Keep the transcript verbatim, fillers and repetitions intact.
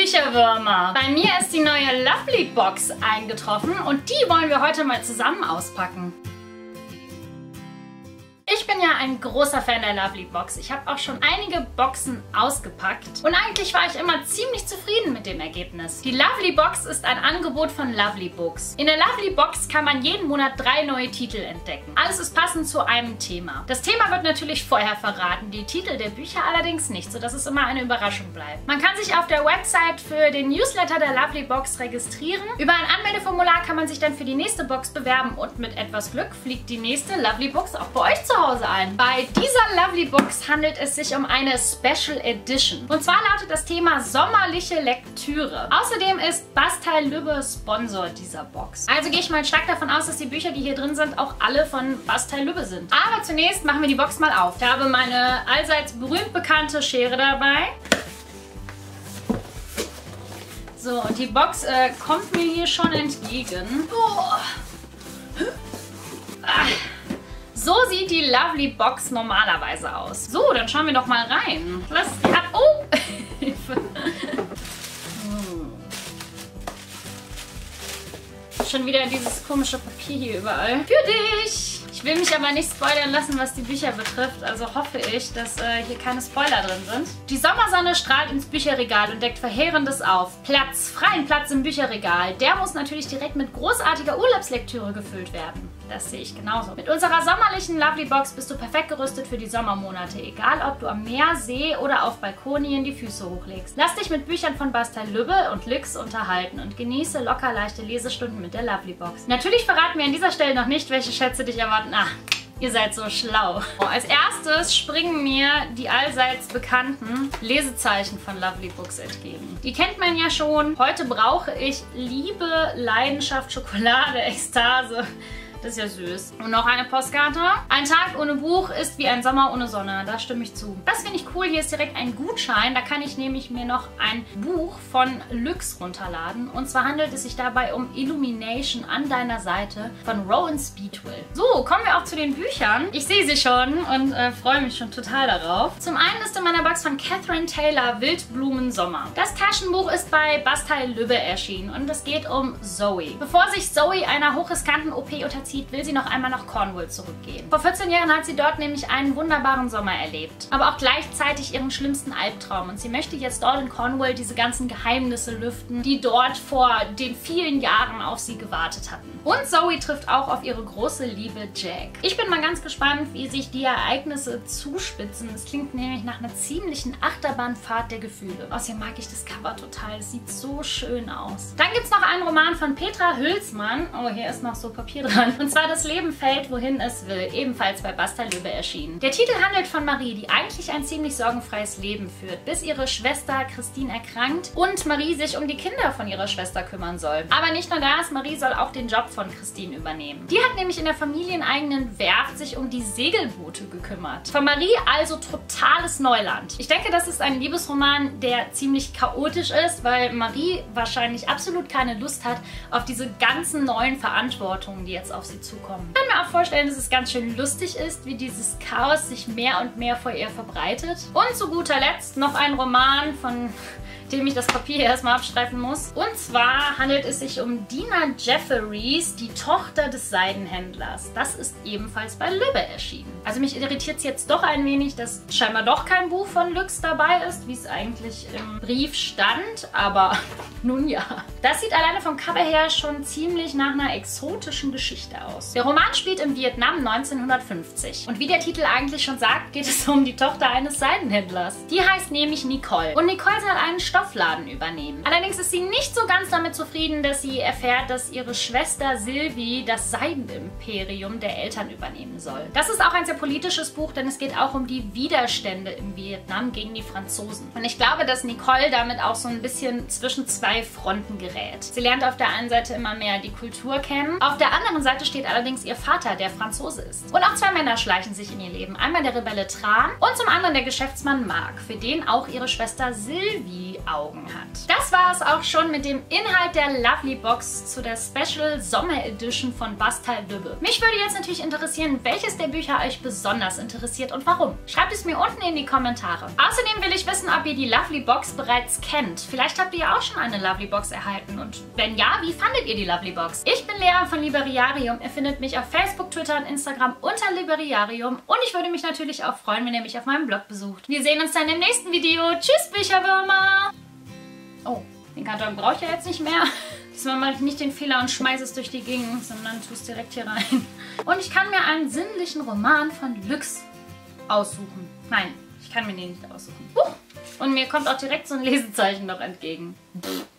Bücherwürmer! Bei mir ist die neue Lovely Box eingetroffen und die wollen wir heute mal zusammen auspacken. Ich bin ja ein großer Fan der Lovely Box. Ich habe auch schon einige Boxen ausgepackt und eigentlich war ich immer ziemlich zufrieden mit dem Ergebnis. Die Lovely Box ist ein Angebot von Lovely Books. In der Lovely Box kann man jeden Monat drei neue Titel entdecken. Alles ist passend zu einem Thema. Das Thema wird natürlich vorher verraten, die Titel der Bücher allerdings nicht, sodass es immer eine Überraschung bleibt. Man kann sich auf der Website für den Newsletter der Lovely Box registrieren. Über ein Anmeldeformular kann man sich dann für die nächste Box bewerben und mit etwas Glück fliegt die nächste Lovely Box auch bei euch zu Hause ein. Bei dieser Lovely Box handelt es sich um eine Special Edition. Und zwar lautet das Thema sommerliche Lektüre. Außerdem ist Bastei Lübbe Sponsor dieser Box. Also gehe ich mal stark davon aus, dass die Bücher, die hier drin sind, auch alle von Bastei Lübbe sind. Aber zunächst machen wir die Box mal auf. Ich habe meine allseits berühmt bekannte Schere dabei. So, und die Box äh, kommt mir hier schon entgegen. Oh. Ah. So sieht die Lovely Box normalerweise aus. So, dann schauen wir doch mal rein. Lass die ab. Oh! Hilfe. Hm. Schon wieder dieses komische Papier hier überall. Für dich! Ich will mich aber nicht spoilern lassen, was die Bücher betrifft. Also hoffe ich, dass äh, hier keine Spoiler drin sind. Die Sommersonne strahlt ins Bücherregal und deckt Verheerendes auf. Platz, freien Platz im Bücherregal. Der muss natürlich direkt mit großartiger Urlaubslektüre gefüllt werden. Das sehe ich genauso. Mit unserer sommerlichen Lovely Box bist du perfekt gerüstet für die Sommermonate. Egal, ob du am Meer, See oder auf Balkonien die Füße hochlegst. Lass dich mit Büchern von Bastei Lübbe und Lüx unterhalten und genieße locker leichte Lesestunden mit der Lovely Box. Natürlich verraten wir an dieser Stelle noch nicht, welche Schätze dich erwarten. Ah, ihr seid so schlau. Oh, als erstes springen mir die allseits bekannten Lesezeichen von Lovely Books entgegen. Die kennt man ja schon. Heute brauche ich Liebe, Leidenschaft, Schokolade, Ekstase. Das ist ja süß. Und noch eine Postkarte. Ein Tag ohne Buch ist wie ein Sommer ohne Sonne. Da stimme ich zu. Das finde ich cool. Hier ist direkt ein Gutschein. Da kann ich nämlich mir noch ein Buch von Lüx runterladen. Und zwar handelt es sich dabei um Illumination an deiner Seite von Rowan Speedwell. So, kommen wir auch zu den Büchern. Ich sehe sie schon und äh, freue mich schon total darauf. Zum einen ist in meiner Box von Catherine Taylor Wildblumen Sommer. Das Taschenbuch ist bei Bastei Lübbe erschienen und es geht um Zoe. Bevor sich Zoe einer hochriskanten O P unterzieht, will sie noch einmal nach Cornwall zurückgehen. Vor vierzehn Jahren hat sie dort nämlich einen wunderbaren Sommer erlebt, aber auch gleichzeitig ihren schlimmsten Albtraum und sie möchte jetzt dort in Cornwall diese ganzen Geheimnisse lüften, die dort vor den vielen Jahren auf sie gewartet hatten. Und Zoe trifft auch auf ihre große Liebe Jack. Ich bin mal ganz gespannt, wie sich die Ereignisse zuspitzen. Es klingt nämlich nach einer ziemlichen Achterbahnfahrt der Gefühle. Außerdem mag ich das Cover total. Es sieht so schön aus. Dann gibt es noch einen Roman von Petra Hülsmann. Oh, hier ist noch so Papier dran. Und zwar Das Leben fällt, wohin es will. Ebenfalls bei Bastei Lübbe erschienen. Der Titel handelt von Marie, die eigentlich ein ziemlich sorgenfreies Leben führt, bis ihre Schwester Christine erkrankt und Marie sich um die Kinder von ihrer Schwester kümmern soll. Aber nicht nur das, Marie soll auch den Job von Christine übernehmen. Die hat nämlich in der familieneigenen Werft sich um die Segelboote gekümmert. Von Marie also totales Neuland. Ich denke, das ist ein Liebesroman, der ziemlich chaotisch ist, weil Marie wahrscheinlich absolut keine Lust hat auf diese ganzen neuen Verantwortungen, die jetzt auf sie zukommen. Ich kann mir auch vorstellen, dass es ganz schön lustig ist, wie dieses Chaos sich mehr und mehr vor ihr verbreitet. Und zu guter Letzt noch ein Roman, von dem ich das Papier erstmal abstreifen muss. Und zwar handelt es sich um Dina Jefferies, die Tochter des Seidenhändlers. Das ist ebenfalls bei Lübbe erschienen. Also mich irritiert es jetzt doch ein wenig, dass scheinbar doch kein Buch von Lüx dabei ist, wie es eigentlich im Brief stand, aber nun ja. Das sieht alleine vom Cover her schon ziemlich nach einer exotischen Geschichte aus. Der Roman spielt im Vietnam neunzehnhundertfünfzig. Und wie der Titel eigentlich schon sagt, geht es um die Tochter eines Seidenhändlers. Die heißt nämlich Nicole. Und Nicole soll einen Stoffladen übernehmen. Allerdings ist sie nicht so ganz damit zufrieden, dass sie erfährt, dass ihre Schwester Sylvie das Seidenimperium der Eltern übernehmen soll. Das ist auch ein sehr politisches Buch, denn es geht auch um die Widerstände im Vietnam gegen die Franzosen. Und ich glaube, dass Nicole damit auch so ein bisschen zwischen zwei Fronten gerät. Sie lernt auf der einen Seite immer mehr die Kultur kennen, auf der anderen Seite steht allerdings ihr Vater, der Franzose ist. Und auch zwei Männer schleichen sich in ihr Leben. Einmal der Rebelle Tran und zum anderen der Geschäftsmann Mark, für den auch ihre Schwester Sylvie Augen hat. Das war es auch schon mit dem Inhalt der Lovely Box zu der Special Sommer Edition von Bastei Lübbe. Mich würde jetzt natürlich interessieren, welches der Bücher euch besonders interessiert und warum. Schreibt es mir unten in die Kommentare. Außerdem will ich wissen, ob ihr die Lovely Box bereits kennt. Vielleicht habt ihr ja auch schon eine Lovely Box erhalten und wenn ja, wie fandet ihr die Lovely Box? Ich bin Lea von Liberiarium. Ihr findet mich auf Facebook, Twitter und Instagram unter Liberiarium und ich würde mich natürlich auch freuen, wenn ihr mich auf meinem Blog besucht. Wir sehen uns dann im nächsten Video. Tschüss, Bücherwürmer! Oh, den Karton brauche ich ja jetzt nicht mehr. Diesmal mache ich nicht den Fehler und schmeiße es durch die Gegend, sondern tue es direkt hier rein. Und ich kann mir einen sinnlichen Roman von Lüx aussuchen. Nein, ich kann mir den nicht aussuchen. Huch. Und mir kommt auch direkt so ein Lesezeichen noch entgegen. Pff.